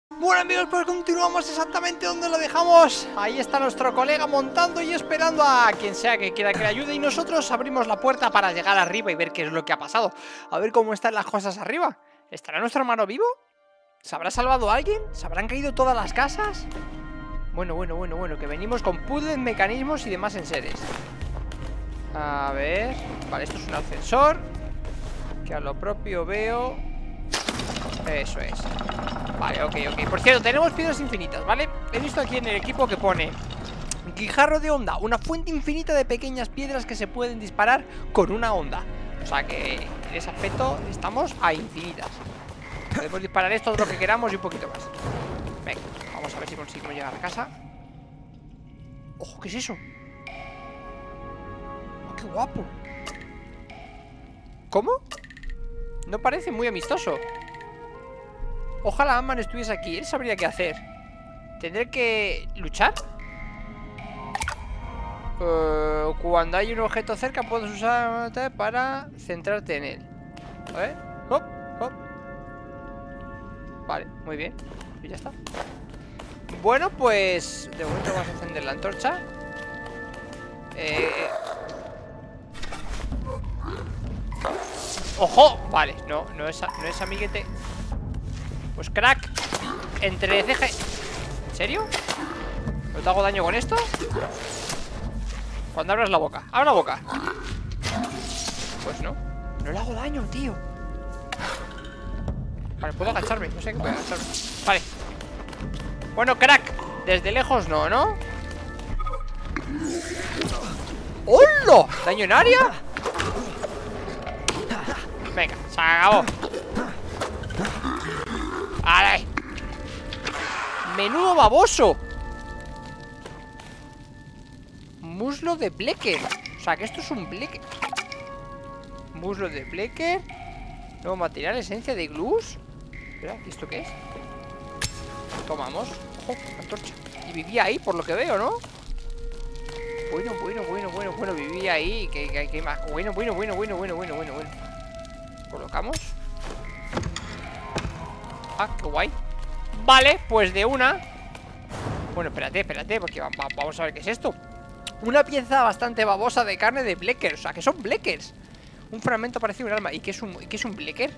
Bueno amigos, pues continuamos exactamente donde lo dejamos. Ahí está nuestro colega montando y esperando a quien sea que quiera que le ayude. Y nosotros abrimos la puerta para llegar arriba y ver qué es lo que ha pasado. A ver cómo están las cosas arriba. ¿Estará nuestro hermano vivo? ¿Se habrá salvado alguien? ¿Se habrán caído todas las casas? Bueno, que venimos con puzzles, mecanismos y demás enseres. A ver... Vale, esto es un ascensor que a lo propio veo... Eso es. Vale, ok. Por cierto, tenemos piedras infinitas, ¿vale? He visto aquí en el equipo que pone guijarro de onda, una fuente infinita de pequeñas piedras que se pueden disparar con una onda. O sea que en ese aspecto estamos a infinitas. Podemos disparar esto, todo lo que queramos y un poquito más. Venga, vamos a ver si conseguimos llegar a casa. ¡Ojo! ¿Qué es eso? ¡Oh, qué guapo! ¿Cómo? No parece muy amistoso. Ojalá Amman estuviese aquí, él sabría qué hacer. ¿Tendré que luchar? Cuando hay un objeto cerca puedes usar para centrarte en él. A ver, hop. Vale, muy bien. Y ya está. Bueno, pues de momento vamos a encender la antorcha. ¡Ojo! Vale, no es amiguete. Pues crack. Entre ceja. ¿En serio? ¿No te hago daño con esto? Cuando abras la boca. ¡Abre la boca! Pues no. No le hago daño, tío. Vale, puedo agacharme. No sé qué puedo agacharme. Vale. Bueno, crack. Desde lejos no, ¿no? ¡Hola! ¿Daño en área? Venga, se acabó. ¡Vale! ¡Menudo baboso! Muslo de Blecker. O sea, que esto es un Blecker. Muslo de Blecker. Nuevo material, esencia de glus. Espera, ¿y esto qué es? Tomamos. Ojo, antorcha. Y vivía ahí, por lo que veo, ¿no? Bueno, vivía ahí. ¿Qué más? Bueno. Colocamos. Ah, qué guay. Vale, pues de una. Bueno, espérate, porque vamos a ver qué es esto. Una pieza bastante babosa de carne de Blecker. O sea, que son Bleckers. Un fragmento parecido a un alma. ¿Y qué es un Blecker?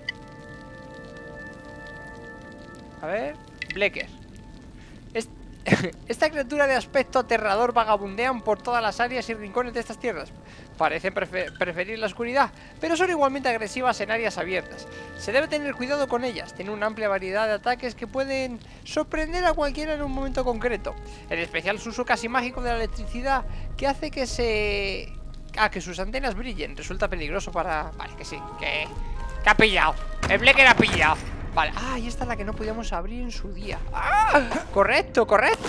A ver, Blecker. Esta criatura de aspecto aterrador vagabundean por todas las áreas y rincones de estas tierras. Parecen preferir la oscuridad, pero son igualmente agresivas en áreas abiertas. Se debe tener cuidado con ellas. Tienen una amplia variedad de ataques que pueden sorprender a cualquiera en un momento concreto. En especial su uso casi mágico de la electricidad, que hace que que sus antenas brillen. Resulta peligroso para... Vale, que sí, que ha pillado. El Blecker ha pillado. Vale, y esta es la que no podíamos abrir en su día. ¡Ah! Correcto.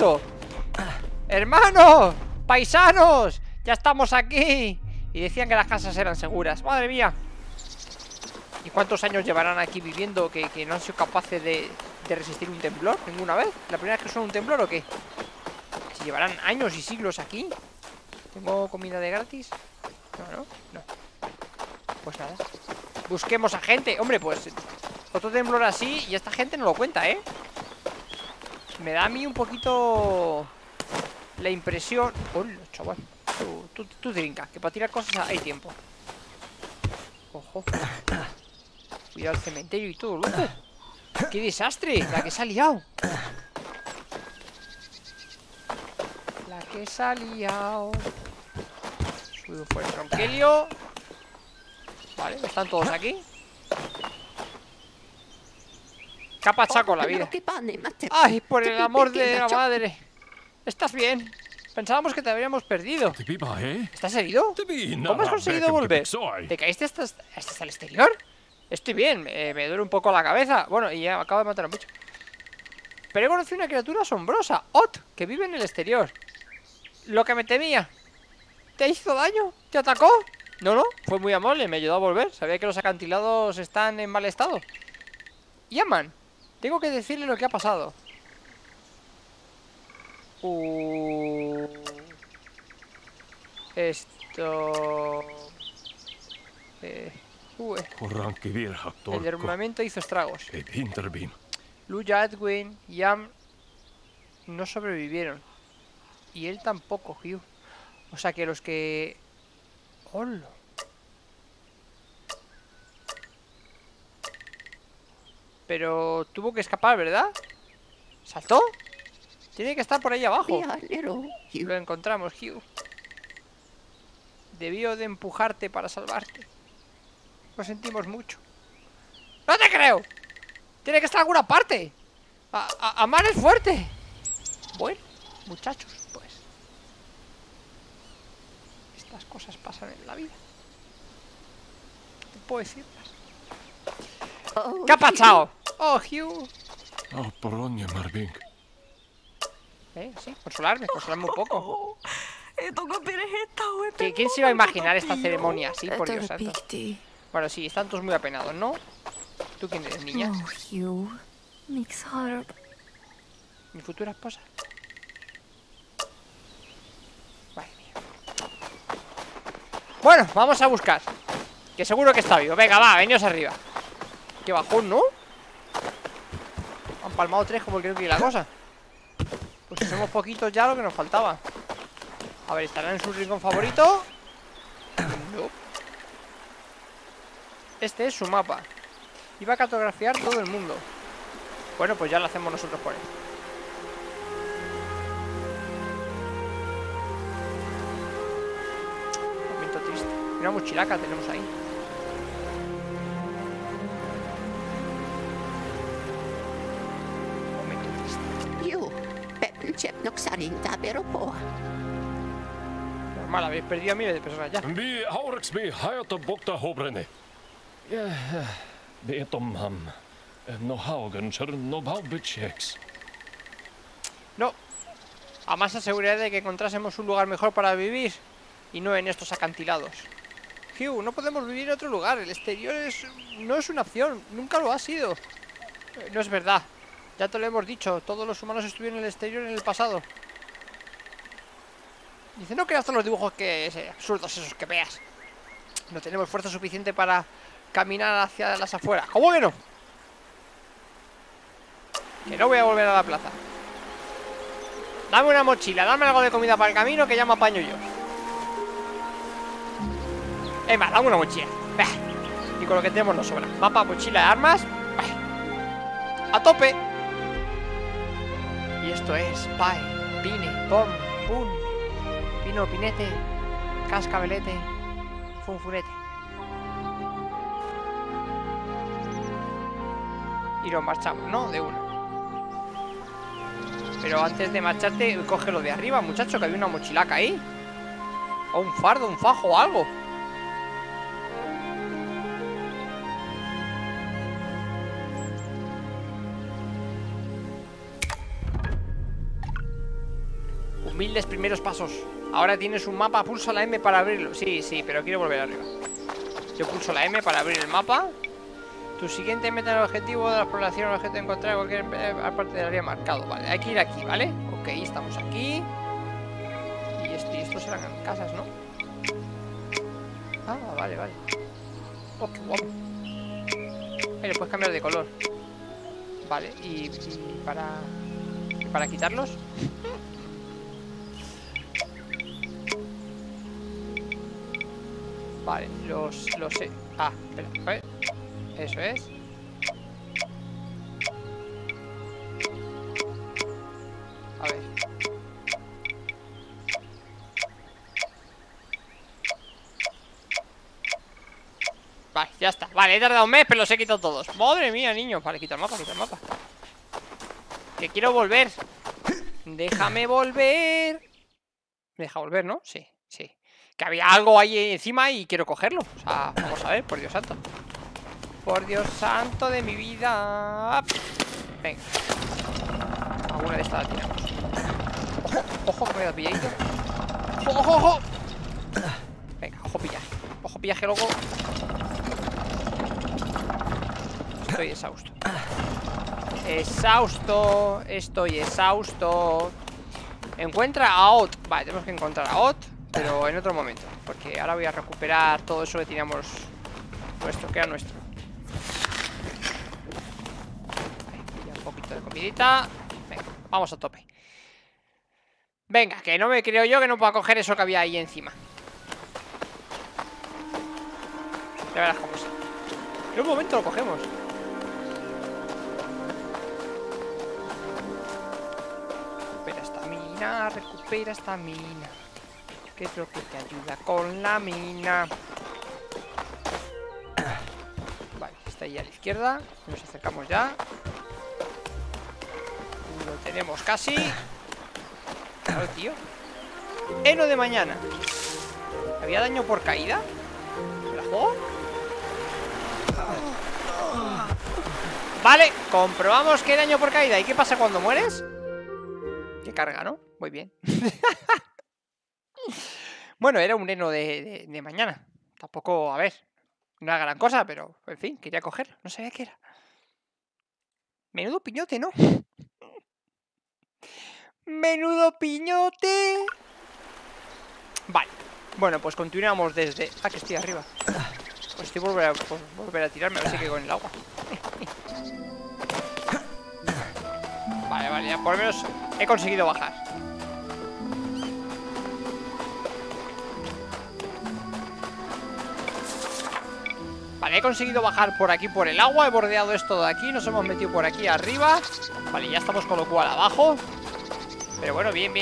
Hermanos, paisanos, ya estamos aquí. Y decían que las casas eran seguras. Madre mía. ¿Y cuántos años llevarán aquí viviendo que no han sido capaces de resistir un temblor ninguna vez? ¿La primera vez que son un temblor o qué? Si llevarán años y siglos aquí. ¿Tengo comida de gratis? No. Pues nada. Busquemos a gente. Hombre, pues otro temblor así y esta gente no lo cuenta, ¿eh? Me da a mí un poquito la impresión... ¡Hola, chaval! Tú trinca, que para tirar cosas hay tiempo. Ojo. Cuidado el cementerio y todo, loco. ¡Qué desastre! La que se ha liado. Subido por el tronquelio. Vale, están todos aquí. Capachaco la vida. ¡Ay, por el amor de la madre! ¿Estás bien? Pensábamos que te habríamos perdido. ¿Estás herido? ¿Cómo has conseguido volver? ¿Te caíste hasta el exterior? Estoy bien, me duele un poco la cabeza. Bueno, y ya acabo de matar a un bicho. Pero he conocido una criatura asombrosa, Ot, que vive en el exterior. Lo que me temía. ¿Te hizo daño? ¿Te atacó? No, fue muy amable, me ayudó a volver. Sabía que los acantilados están en mal estado. Yaman, tengo que decirle lo que ha pasado. Esto... el derrumbamiento hizo estragos. Luya, Edwin y Am no sobrevivieron. Y él tampoco, Hugh. O sea que los que... ¡Hola! Pero tuvo que escapar, ¿verdad? ¿Saltó? Tiene que estar por ahí abajo. Lo encontramos, Hugh. Debió de empujarte para salvarte. Lo sentimos mucho. ¡No te creo! Tiene que estar en alguna parte. Amar es fuerte. Bueno, muchachos, pues estas cosas pasan en la vida. ¿Qué puedo decir? ¿Qué ha pasado? Oh, Hugh. Oh, poronia, Marvin. Sí, consolarme un poco. ¿Quién se iba a imaginar esta ceremonia así, por Dios santo? Bueno, sí, están todos muy apenados, ¿no? ¿Tú quién eres, niña? Mi futura esposa. Madre mía. Bueno, vamos a buscar. Que seguro que está vivo. Venga, va, veníos arriba. Qué bajón, ¿no? Han palmado 3 como creo que la cosa. Pues si somos poquitos ya, lo que nos faltaba. A ver, ¿estará en su rincón favorito? No. Este es su mapa. Iba a cartografiar todo el mundo. Bueno, pues ya lo hacemos nosotros por él. Momento triste. Una mochilaca tenemos ahí. Momento triste. Normal, habéis perdido a miles de personas ya. Vi Haurexby hajata bokta hobrene. Vet om ham. No haugen no baubicheks. No. A más seguridad de que encontrásemos un lugar mejor para vivir y no en estos acantilados. Hugh, no podemos vivir en otro lugar. El exterior no es una opción. Nunca lo ha sido. No es verdad. Ya te lo hemos dicho. Todos los humanos estuvieron en el exterior en el pasado. Dice, no creas todos los dibujos absurdos esos que veas. No tenemos fuerza suficiente para caminar hacia las afueras. ¿Cómo que no? Que no voy a volver a la plaza. Dame una mochila, dame algo de comida para el camino, que ya me apaño yo. Más, dame una mochila. Y con lo que tenemos nos sobra. Mapa, mochila, armas. A tope. Y esto es pie, pine, pom, pum, pino, pinete, cascabelete, funfurete. Y nos marchamos, ¿no? De una. Pero antes de marcharte, coge lo de arriba, muchacho, que hay una mochilaca ahí. O un fardo, un fajo o algo. Humildes primeros pasos. Ahora tienes un mapa, pulsa la M para abrirlo. Sí, sí, pero quiero volver arriba. Yo pulso la M para abrir el mapa. Tu siguiente meta en el objetivo de la exploración, el objeto de encontrar cualquier parte del área marcado. Vale, hay que ir aquí, ¿vale? Ok, estamos aquí. Y estos eran casas, ¿no? Ah, vale, vale. Oh, qué guapo. Ahí le puedes cambiar de color. Vale, y para quitarlos. Vale, los sé. Ah, espera, a ver. Eso es. A ver. Vale, ya está. Vale, he tardado un mes, pero los he quitado todos. Madre mía, niño. Vale, quita el mapa, quita el mapa. Que quiero volver. Déjame volver. Me deja volver, ¿no? Sí, sí. Que había algo ahí encima y quiero cogerlo. O sea, vamos a ver, por Dios santo. Por Dios santo de mi vida. Venga. Alguna de estas la tiramos. Ojo, ojo, que me da pilladito. Ojo, ojo, ojo. Venga, ojo pillaje. Ojo pillaje, loco. Estoy exhausto. Exhausto. Estoy exhausto. Encuentra a Ott. Vale, tenemos que encontrar a Ott, pero en otro momento, porque ahora voy a recuperar todo eso que teníamos nuestro, que era nuestro. Vale, pilla un poquito poquito de comidita. Venga, vamos a tope. Venga, que no me creo yo que no pueda coger eso que había ahí encima. Ya verás cómo es. En un momento lo cogemos. Recupera esta mina. ¿Qué es lo que te ayuda con la mina? Vale, está ahí a la izquierda. Nos acercamos ya. Lo tenemos casi. Claro, tío. Heno de mañana. ¿Había daño por caída? ¿Me la juego? Vale, comprobamos que hay daño por caída. ¿Y qué pasa cuando mueres? Que carga, ¿no? Muy bien. Bueno, era un heno de mañana. Tampoco, a ver, no era gran cosa, pero, en fin, quería coger. No sabía qué era. Menudo piñote, ¿no? Menudo piñote. Vale. Bueno, pues continuamos desde... Ah, que estoy arriba. Pues estoy volver a tirarme, a ver si caigo en el agua. Vale, ya por lo menos he conseguido bajar. Vale, he conseguido bajar por aquí por el agua. He bordeado esto de aquí, nos hemos metido por aquí arriba. Vale, ya estamos con lo cual abajo. Pero bueno, bien.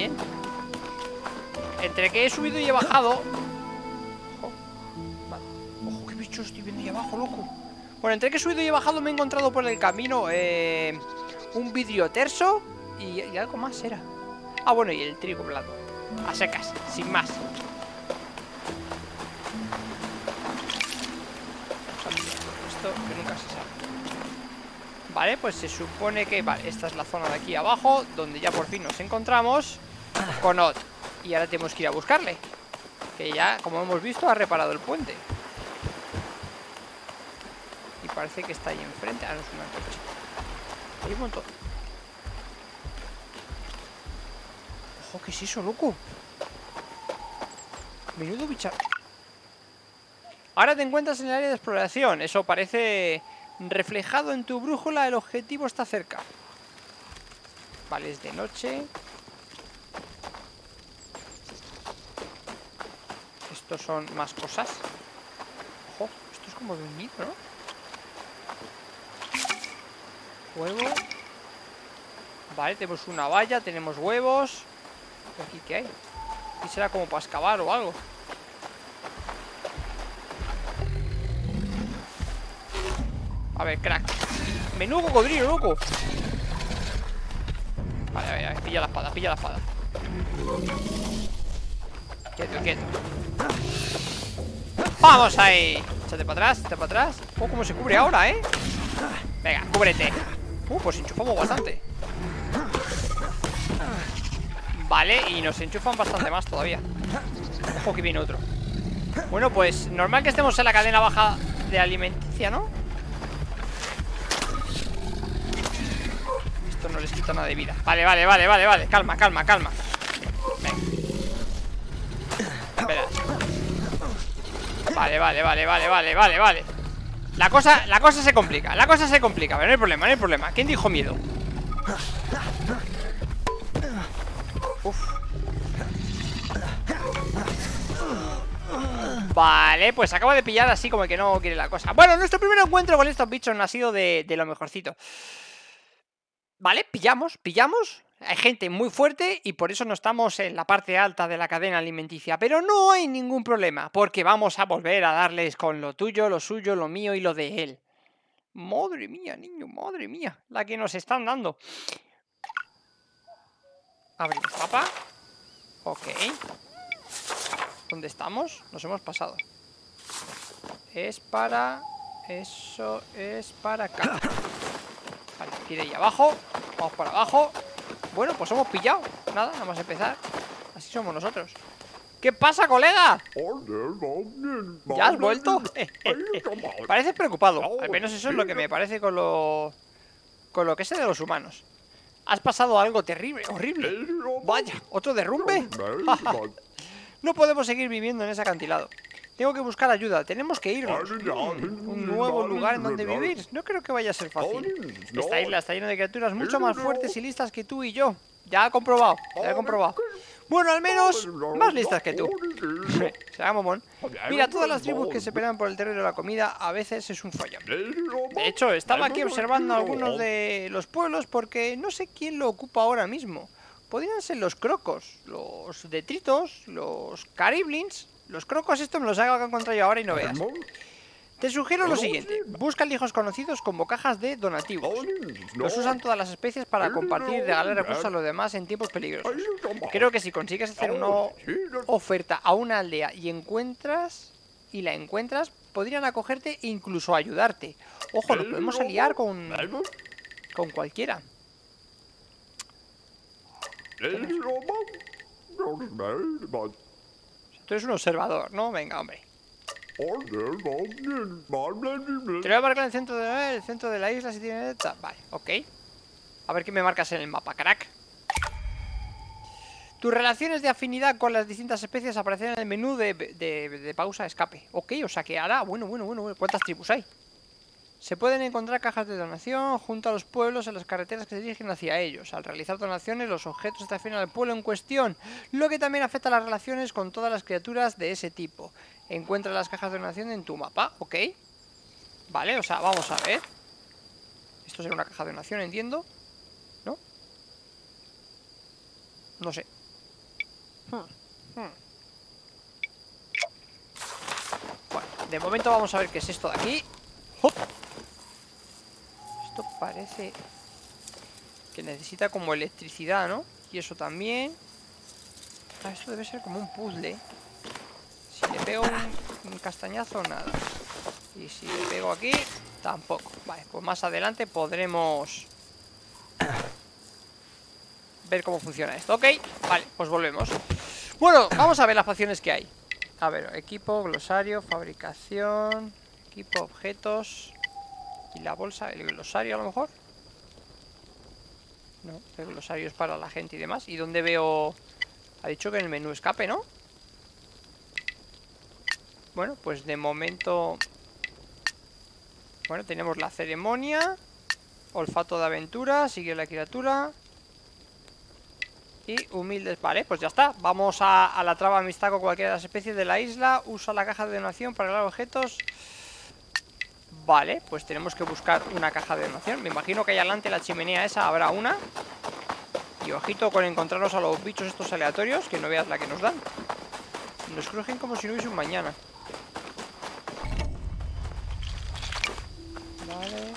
Entre que he subido y he bajado. Ojo, vale. Ojo, qué bicho estoy viendo ahí abajo, loco. Bueno, entre que he subido y he bajado me he encontrado por el camino un vidrio terso y algo más era. Ah, bueno, y el trigo blando. A secas, sin más. Esto que nunca se sabe. Vale, pues se supone que... Vale, esta es la zona de aquí abajo, donde ya por fin nos encontramos con Odd. Y ahora tenemos que ir a buscarle, que ya, como hemos visto, ha reparado el puente. Y parece que está ahí enfrente. Ah, no es una antorcha. Hay un montón. Ojo, ¿qué es eso, loco? Menudo bicharro. Ahora te encuentras en el área de exploración. Eso parece reflejado en tu brújula. El objetivo está cerca. Vale, es de noche. Estos son más cosas. Ojo, esto es como de un nido, ¿no? Huevo. Vale, tenemos una valla, tenemos huevos. ¿Aquí qué hay? Aquí será como para excavar o algo. A ver, crack. Menudo cocodrilo, loco. Vale, pilla la espada, Quieto. ¡Vamos ahí! Échate para atrás, Oh, cómo se cubre ahora, ¿eh? Venga, cúbrete. Pues enchufamos bastante. Vale, y nos enchufan bastante más todavía. Ojo, que viene otro. Bueno, pues normal que estemos en la cadena baja de alimenticia, ¿no? Esto no les quita nada de vida. Vale. Calma. Venga. Espera. Vale. La cosa se complica, pero no hay problema. ¿Quién dijo miedo? Uf. Vale, pues acabo de pillar así como que no quiere la cosa. Bueno, nuestro primer encuentro con estos bichos no ha sido de lo mejorcito. Vale, pillamos. Hay gente muy fuerte y por eso no estamos en la parte alta de la cadena alimenticia. Pero no hay ningún problema, porque vamos a volver a darles con lo tuyo, lo suyo, lo mío y lo de él. Madre mía, niño, madre mía, la que nos están dando. Abrimos mapa. Ok. ¿Dónde estamos? Nos hemos pasado. Es para... Eso es para acá. Vale, ir ahí abajo. Vamos para abajo. Bueno, pues hemos pillado. Nada más empezar. Así somos nosotros. ¿Qué pasa, colega? ¿Ya has vuelto? Pareces preocupado. Al menos eso es lo que me parece con lo que sé de los humanos. ¿Has pasado algo terrible, horrible? Vaya, ¿otro derrumbe? No podemos seguir viviendo en ese acantilado. Tengo que buscar ayuda. Tenemos que irnos. Un nuevo lugar en donde vivir. No creo que vaya a ser fácil. Esta isla está llena de criaturas mucho más fuertes y listas que tú y yo. Ya he comprobado. Ya he comprobado. Bueno, al menos más listas que tú. Será momón. Mira, todas las tribus que se pelean por el terreno de la comida a veces es un follón. De hecho, estaba aquí observando algunos de los pueblos porque no sé quién lo ocupa ahora mismo. Podrían ser los crocos, los detritos, los cariblins. Los crocos estos me los hago que encontré yo ahora y no veas. Te sugiero lo siguiente, busca hijos conocidos como cajas de donativos. Los usan todas las especies para compartir y regalar recursos a los demás en tiempos peligrosos. Creo que si consigues hacer una oferta a una aldea y la encuentras, podrían acogerte e incluso ayudarte. Ojo, nos podemos aliar con cualquiera. Tú eres un observador, ¿no? Venga, hombre. Te lo voy a marcar en el centro de la isla si tiene... Vale, ok. A ver qué me marcas en el mapa, crack. Tus relaciones de afinidad con las distintas especies aparecerán en el menú de pausa escape. Ok, o sea que ahora... Bueno. ¿Cuántas tribus hay? Se pueden encontrar cajas de donación junto a los pueblos en las carreteras que se dirigen hacia ellos. Al realizar donaciones, los objetos se afinan al pueblo en cuestión, lo que también afecta a las relaciones con todas las criaturas de ese tipo. Encuentra las cajas de donación en tu mapa, ok. Vale, o sea, vamos a ver. Esto será una caja de donación, entiendo. ¿No? No sé. Bueno, de momento vamos a ver qué es esto de aquí. ¡Hop! Esto parece que necesita como electricidad, ¿no? Y eso también. Ah, esto debe ser como un puzzle. Si le pego un castañazo, nada. Y si le pego aquí, tampoco. Vale, pues más adelante podremos ver cómo funciona esto. Ok, vale, pues volvemos. Bueno, vamos a ver las facciones que hay. A ver, equipo, glosario, fabricación, equipo, objetos. Y la bolsa, el glosario a lo mejor. No, el glosario es para la gente y demás. ¿Y dónde veo? Ha dicho que en el menú escape, ¿no? Bueno, pues de momento... Bueno, tenemos la ceremonia. Olfato de aventura, sigue la criatura. Y humildes, vale, pues ya está. Vamos a la traba amistad con cualquiera de las especies de la isla. Usa la caja de donación para regalar objetos. Vale, pues tenemos que buscar una caja de donación. Me imagino que ahí adelante la chimenea esa habrá una. Y ojito con encontrarnos a los bichos estos aleatorios, que no veas la que nos dan. Nos crujen como si no hubiese un mañana. Vale.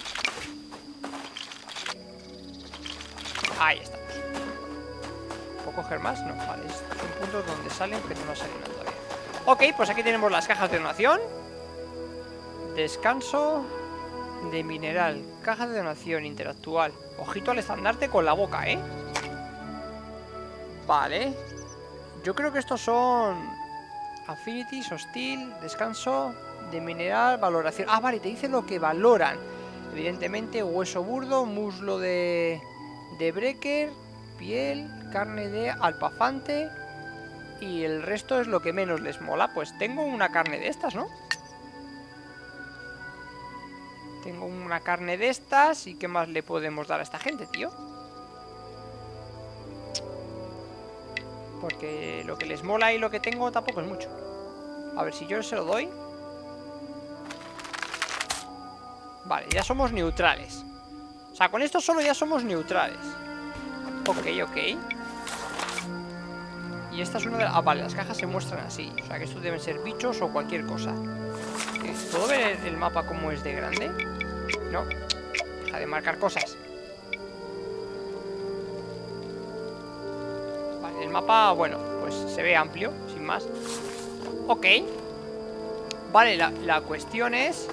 Ahí estamos. ¿Puedo coger más? No, vale, son puntos donde salen, pero no salen todavía. Ok, pues aquí tenemos las cajas de donación. Descanso de mineral. Caja de donación interactual. Ojito al estandarte con la boca, ¿eh? Vale. Yo creo que estos son affinities, hostil, descanso de mineral, valoración. Ah, vale, te dice lo que valoran. Evidentemente, hueso burdo, muslo de breaker, piel, carne de alpafante. Y el resto es lo que menos les mola. Pues tengo una carne de estas, ¿no? Tengo una carne de estas. ¿Y qué más le podemos dar a esta gente, tío? Porque lo que les mola y lo que tengo tampoco es mucho. A ver, si yo se lo doy. Vale, ya somos neutrales. O sea, con esto solo ya somos neutrales. Ok, ok. Y esta es una de las... Ah, vale, las cajas se muestran así. O sea, que estos deben ser bichos o cualquier cosa. ¿Puedo ver el mapa cómo es de grande? No. Deja de marcar cosas. Vale, el mapa, bueno, pues se ve amplio, sin más. Ok. Vale, la cuestión es...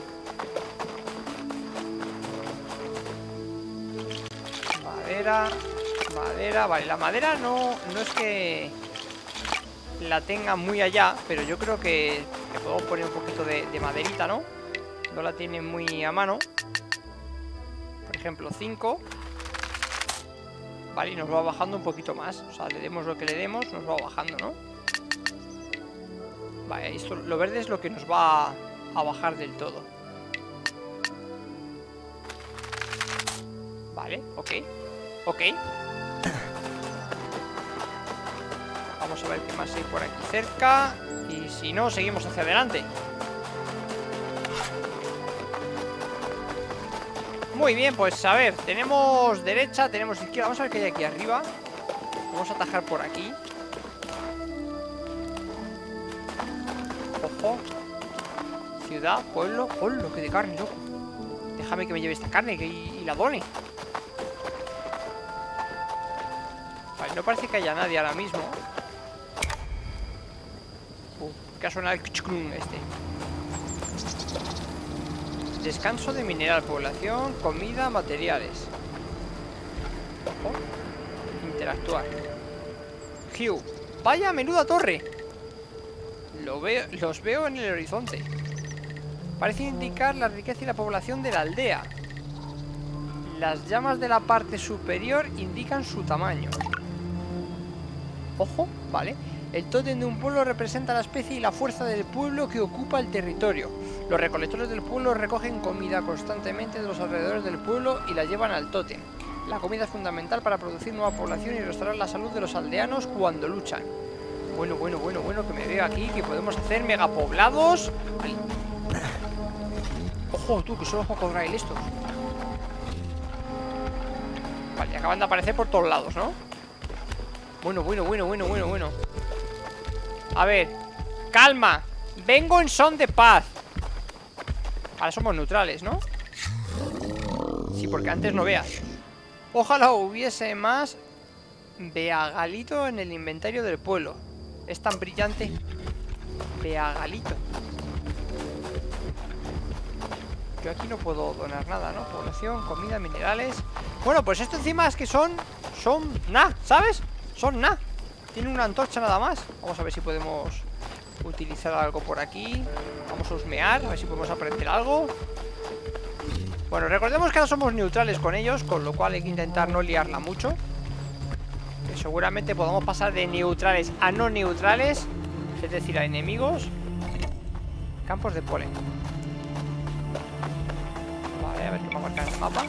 Madera, vale, la madera no es que la tenga muy allá, pero yo creo que podemos poner un poquito de maderita, ¿no? No la tiene muy a mano. Por ejemplo, 5. Vale, y nos va bajando un poquito más. O sea, le demos lo que le demos, nos va bajando, ¿no? Vale, esto, lo verde es lo que nos va a bajar del todo. Vale, ok. Ok. Vamos a ver qué más hay por aquí cerca. Y si no, seguimos hacia adelante. Muy bien, pues a ver, tenemos derecha, tenemos izquierda. Vamos a ver qué hay aquí arriba. Vamos a atajar por aquí. Ojo. Ciudad, pueblo. ¡Hola, que de carne, loco! Déjame que me lleve esta carne y la done. Vale, no parece que haya nadie ahora mismo. Que ha sonado el kuchkrun este. Descanso de mineral, población, comida, materiales. Ojo. Interactuar. Hugh. Vaya menuda torre. Los veo en el horizonte. Parece indicar la riqueza y la población de la aldea. Las llamas de la parte superior indican su tamaño. Ojo, vale. El tótem de un pueblo representa la especie y la fuerza del pueblo que ocupa el territorio. Los recolectores del pueblo recogen comida constantemente de los alrededores del pueblo y la llevan al tótem. La comida es fundamental para producir nueva población y restaurar la salud de los aldeanos cuando luchan. Bueno, que me veo aquí, que podemos hacer megapoblados. Vale. Ojo, tú, que son los cocodrilos estos. Vale, acaban de aparecer por todos lados, ¿no? Bueno. A ver, calma. Vengo en son de paz. Ahora somos neutrales, ¿no? Sí, porque antes no veas. Ojalá hubiese más beagalito en el inventario del pueblo. Es tan brillante. Beagalito. Yo aquí no puedo donar nada, ¿no? Población, comida, minerales. Bueno, pues esto encima es que son nada, ¿sabes? Son nada. Tiene una antorcha nada más. Vamos a ver si podemos utilizar algo por aquí. Vamos a husmear, a ver si podemos aprender algo. Bueno, recordemos que ahora somos neutrales con ellos, con lo cual hay que intentar no liarla mucho. Que seguramente podamos pasar de neutrales a no neutrales, es decir, a enemigos. Campos de polen. Vale, a ver qué me marca en el mapa.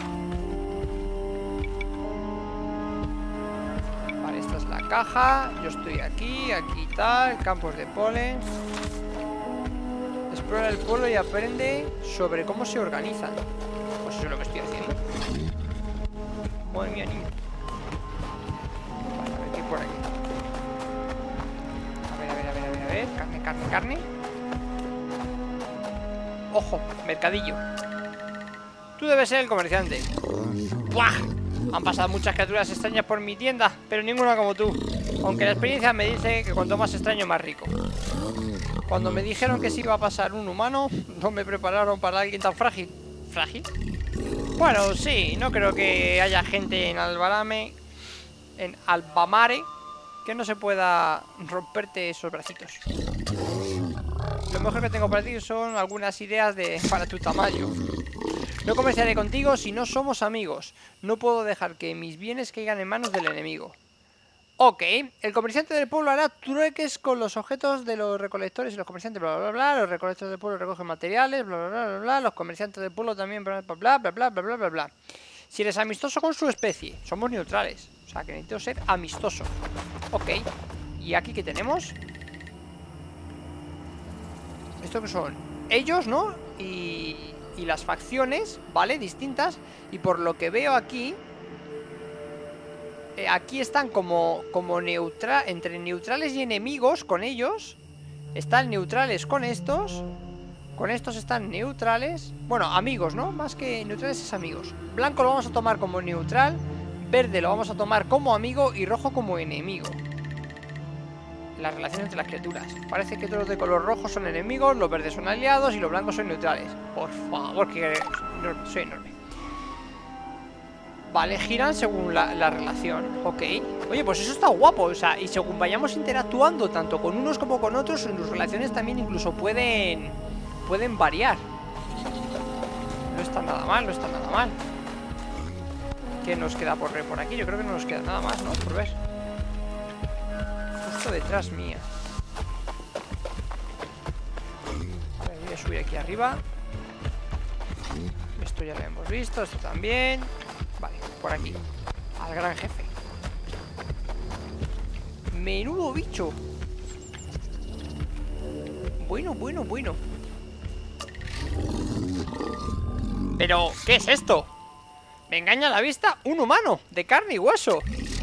Vale, esta es la caja. Yo estoy aquí, aquí tal. Campos de polen. Explora el pueblo y aprende sobre cómo se organizan. Pues eso es lo que estoy haciendo. Madre mía, niño. Vale, a ver qué hay por aquí. A ver. Carne. Ojo, mercadillo. Tú debes ser el comerciante. ¡Buah! Han pasado muchas criaturas extrañas por mi tienda, pero ninguna como tú. Aunque la experiencia me dice que cuanto más extraño, más rico. Cuando me dijeron que se iba a pasar un humano, no me prepararon para alguien tan frágil. ¿Frágil? Bueno, sí, no creo que haya gente en Albamare que no se pueda romperte esos bracitos. Lo mejor que tengo para ti son algunas ideas para tu tamaño. No comerciaré contigo si no somos amigos. No puedo dejar que mis bienes caigan en manos del enemigo. Ok, el comerciante del pueblo hará trueques con los objetos de los recolectores y los comerciantes, bla, bla, bla. Los recolectores del pueblo recogen materiales, bla, bla, bla, bla, bla. Los comerciantes del pueblo también, bla, bla, bla, bla, bla, bla, bla, bla, bla. Si eres amistoso con su especie, somos neutrales. O sea, que necesito ser amistoso. Ok, ¿y aquí qué tenemos? ¿Esto qué son? Ellos, ¿no? Y las facciones, ¿vale? Distintas. Y por lo que veo aquí... aquí están como entre neutrales y enemigos con ellos. Están neutrales con estos. Con estos están neutrales. Bueno, amigos, ¿no? Más que neutrales es amigos. Blanco lo vamos a tomar como neutral. Verde lo vamos a tomar como amigo. Y rojo como enemigo. Las relaciones entre las criaturas. Parece que todos los de color rojo son enemigos. Los verdes son aliados y los blancos son neutrales. Por favor, que soy enorme. Vale, giran según la relación. Ok. Oye, pues eso está guapo. O sea, y según vayamos interactuando tanto con unos como con otros, en sus relaciones también incluso pueden variar. No está nada mal, no está nada mal. ¿Qué nos queda por ver por aquí? Yo creo que no nos queda nada más, ¿no? Por ver. Justo detrás mía. a subir aquí arriba. Esto ya lo hemos visto, esto también. Vale, por aquí. Al gran jefe. Menudo bicho. Bueno, bueno, bueno. Pero, ¿qué es esto? Me engaña la vista un humano de carne y hueso.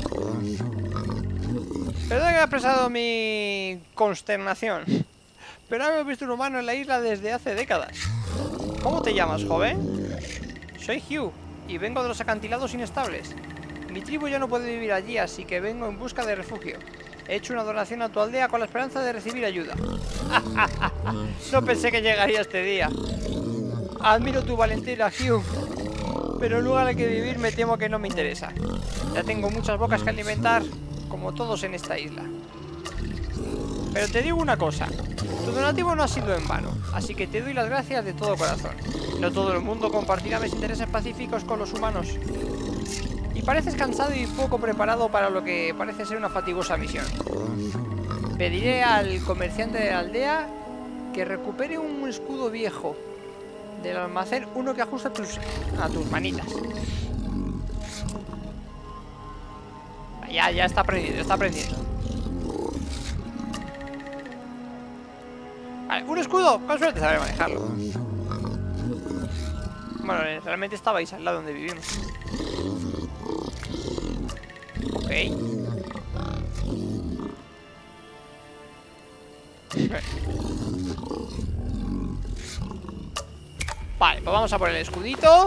Perdón que haya expresado mi consternación, pero no he visto un humano en la isla desde hace décadas. ¿Cómo te llamas, joven? Soy Hugh y vengo de los acantilados inestables. Mi tribu ya no puede vivir allí, así que vengo en busca de refugio. He hecho una donación a tu aldea con la esperanza de recibir ayuda. No pensé que llegaría este día. Admiro tu valentía, Hugh, pero el lugar al que vivir me temo que no me interesa. Ya tengo muchas bocas que alimentar, como todos en esta isla. Pero te digo una cosa, tu donativo no ha sido en vano, así que te doy las gracias de todo corazón. No todo el mundo compartirá mis intereses pacíficos con los humanos. Y pareces cansado y poco preparado para lo que parece ser una fatigosa misión. Pediré al comerciante de la aldea que recupere un escudo viejo del almacén, uno que ajusta a tus manitas. Ya está aprendiendo, está aprendiendo. Vale, un escudo, con suerte saber manejarlo. Bueno, realmente estabais al lado donde vivimos. Ok. Vale, pues vamos a por el escudito.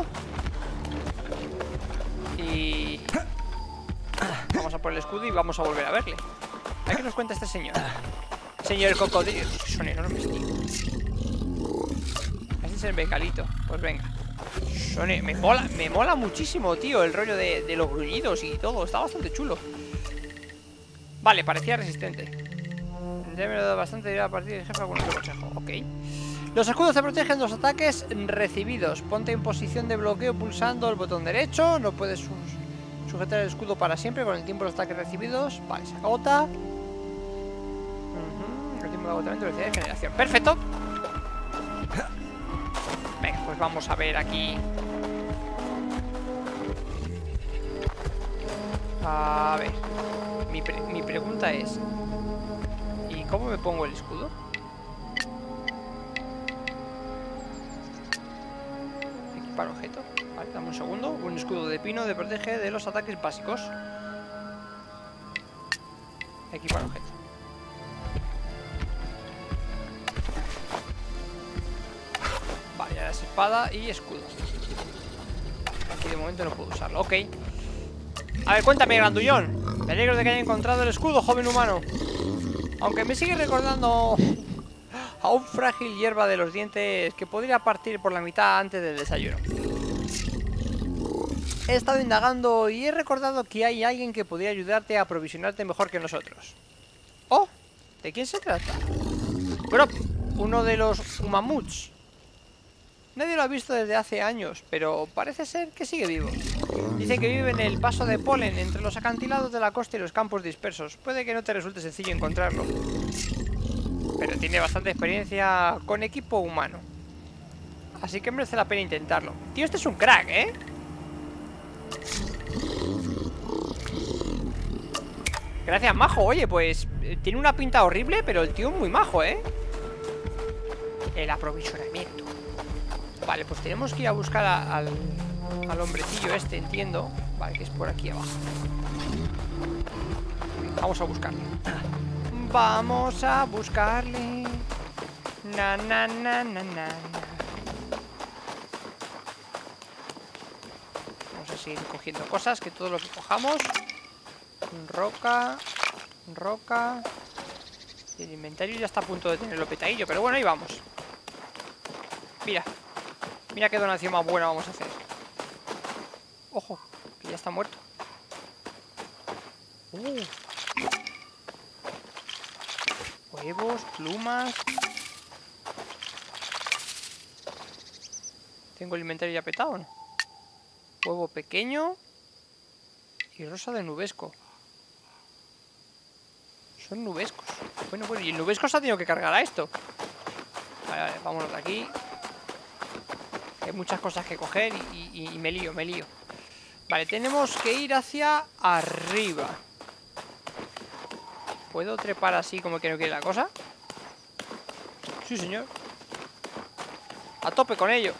Y... vamos a por el escudo y vamos a volver a verle. A ver qué nos cuenta este señor. Señor cocodrilo. Son enormes, tío. Este es el becalito. Pues venga. Me mola muchísimo, tío, el rollo de los gruñidos y todo. Está bastante chulo. Vale, parecía resistente. Ya me lo he dado bastante a partir del jefe algún otro consejo. Ok. Los escudos te protegen de los ataques recibidos. Ponte en posición de bloqueo pulsando el botón derecho. No puedes sujetar el escudo para siempre con el tiempo de los ataques recibidos. Vale, se agota. El tiempo de agotamiento, velocidad de generación. Perfecto. Venga, pues vamos a ver aquí. A ver. Mi pregunta es: ¿y cómo me pongo el escudo? Equipar objeto. Vale, dame un segundo. Un escudo de pino te protege de los ataques básicos. Equipar objeto. Vale, ahora es espada y escudo. Aquí de momento no puedo usarlo. Ok. A ver, cuéntame, grandullón. Me alegro de que haya encontrado el escudo, joven humano. Aunque me sigue recordando a un frágil hierba de los dientes que podría partir por la mitad antes del desayuno. He estado indagando y he recordado que hay alguien que podría ayudarte a aprovisionarte mejor que nosotros. ¿Oh? ¿De quién se trata? Grop, uno de los Umamuts. Nadie lo ha visto desde hace años, pero parece ser que sigue vivo. Dice que vive en el paso de polen entre los acantilados de la costa y los campos dispersos. Puede que no te resulte sencillo encontrarlo, pero tiene bastante experiencia con equipo humano, así que merece la pena intentarlo. Tío, este es un crack, ¿eh? Gracias, majo. Oye, pues tiene una pinta horrible, pero el tío es muy majo, ¿eh? El aprovisionamiento. Vale, pues tenemos que ir a buscar al hombrecillo este, entiendo. Vale, que es por aquí abajo. Vamos a buscarle. Vamos a buscarle. Na, na, na, na, na. Vamos a seguir cogiendo cosas, que todo lo que cojamos. Roca. Roca. Y el inventario ya está a punto de tenerlo petadillo, pero bueno, ahí vamos. Mira. Mira qué donación más buena vamos a hacer. Ojo, que ya está muerto. Huevos, plumas. ¿Tengo el inventario ya petado o no? Huevo pequeño. Y rosa de nubesco. Son nubescos. Bueno, y el nubesco se ha tenido que cargar a esto. Vale, vale, vámonos de aquí. Hay muchas cosas que coger y me lío, me lío. Vale, tenemos que ir hacia arriba. ¿Puedo trepar así como que no quiere la cosa? Sí, señor. A tope con ello.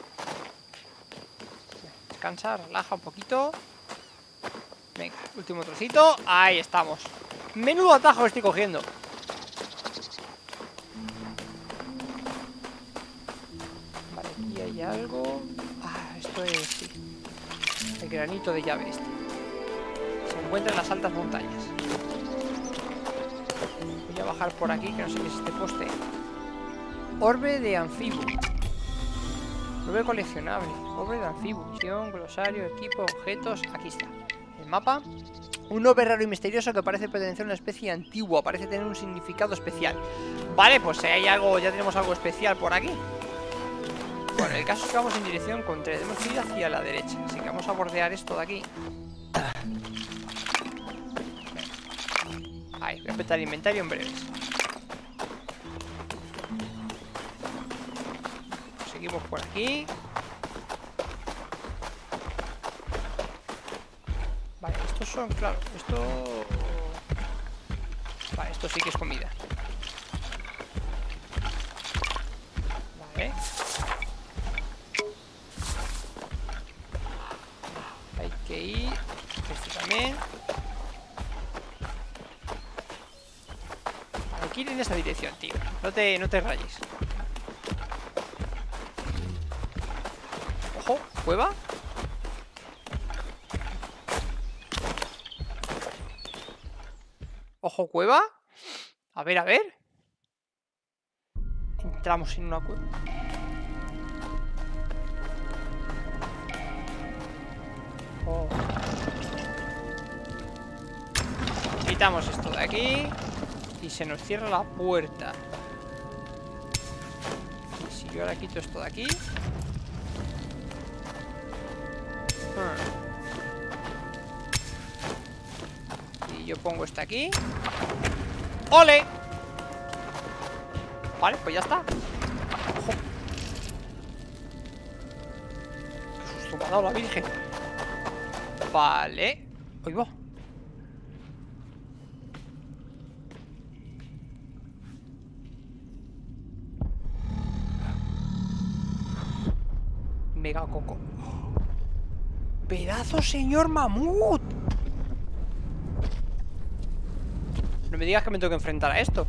Descansa, relaja un poquito. Venga, último trocito. Ahí estamos. Menudo atajo estoy cogiendo. Vale, aquí hay algo. Ah, esto es... sí. El granito de llave este. Se encuentra en las altas montañas. Voy a bajar por aquí, que no sé qué es este poste. Orbe de Anfibu. Orbe coleccionable. Orbe de Anfibu. Misión, glosario, equipo, objetos. Aquí está. El mapa. Un orbe raro y misterioso que parece pertenecer a una especie antigua. Parece tener un significado especial. Vale, pues si hay algo, ya tenemos algo especial por aquí. Bueno, el caso es que vamos en dirección contraria. Tenemos que ir hacia la derecha. Así que vamos a bordear esto de aquí. Ahí, voy a petar el inventario en breves. Seguimos por aquí. Vale, estos son, claro, esto... Vale, esto sí que es comida. Vale. Hay que ir. Este también. Hay que ir en esa dirección, tío. No te rayes. Ojo, cueva. Ojo, cueva. A ver, a ver. Entramos en una cueva. Oh. Quitamos esto de aquí. Y se nos cierra la puerta. Y si yo ahora quito esto de aquí. Y yo pongo esto aquí. ¡Ole! Vale, pues ya está. Ojo. Qué susto me ha dado la Virgen. Vale. Ahí va. Mega coco. ¡Pedazo señor mamut! No me digas que me tengo que enfrentar a esto.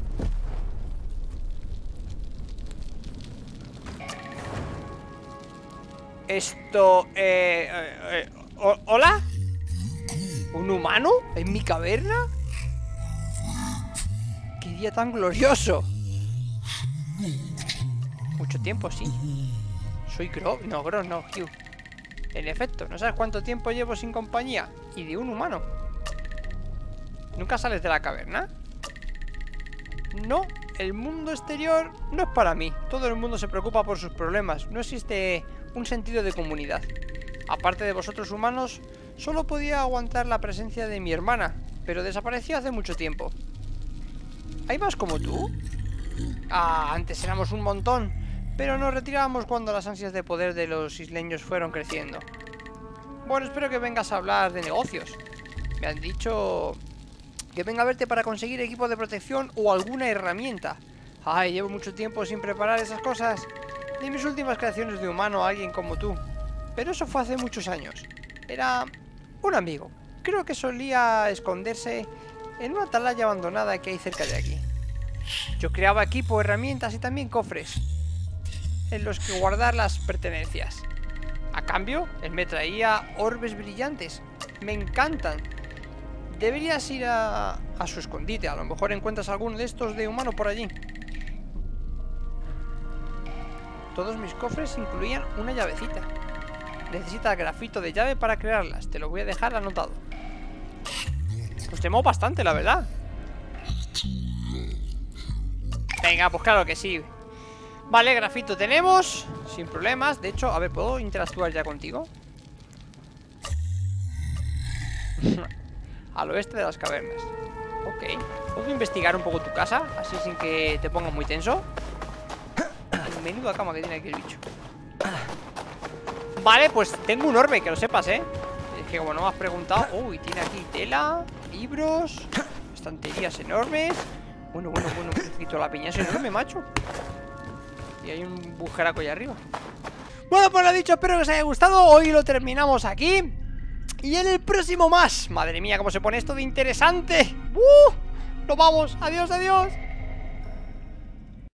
Esto... ¿Hola? ¿Un humano? ¿En mi caverna? ¡Qué día tan glorioso! Mucho tiempo, sí. Soy Grove. No, Grove, no, Hugh. En efecto, no sabes cuánto tiempo llevo sin compañía. Y de un humano. ¿Nunca sales de la caverna? No, el mundo exterior no es para mí. Todo el mundo se preocupa por sus problemas. No existe un sentido de comunidad. Aparte de vosotros humanos, solo podía aguantar la presencia de mi hermana, pero desapareció hace mucho tiempo. ¿Hay más como tú? Ah, antes éramos un montón, pero nos retirábamos cuando las ansias de poder de los isleños fueron creciendo. Bueno, espero que vengas a hablar de negocios. Me han dicho que venga a verte para conseguir equipo de protección o alguna herramienta. Ay, llevo mucho tiempo sin preparar esas cosas. De mis últimas creaciones de humano a alguien como tú. Pero eso fue hace muchos años. Era un amigo. Creo que solía esconderse en una atalaya abandonada que hay cerca de aquí. Yo creaba equipo, herramientas y también cofres en los que guardar las pertenencias. A cambio, él me traía orbes brillantes. Me encantan. Deberías ir a su escondite. A lo mejor encuentras alguno de estos de humano por allí. Todos mis cofres incluían una llavecita. Necesitas grafito de llave para crearlas. Te lo voy a dejar anotado. Pues temo bastante, la verdad. Venga, pues claro que sí. Vale, grafito tenemos. Sin problemas. De hecho, a ver, ¿puedo interactuar ya contigo? Al oeste de las cavernas. Ok. ¿Puedo investigar un poco tu casa? Así sin que te ponga muy tenso. Menuda cama que tiene aquí el bicho. Vale, pues tengo un orbe, que lo sepas, Es que como no me has preguntado. Uy, tiene aquí tela, libros, estanterías enormes. Bueno, necesito la piña, es enorme, macho. Y hay un bujeraco allá arriba. Bueno, pues lo dicho, espero que os haya gustado. Hoy lo terminamos aquí. Y en el próximo más. Madre mía, cómo se pone esto de interesante. ¡Nos vamos! ¡Adiós, adiós!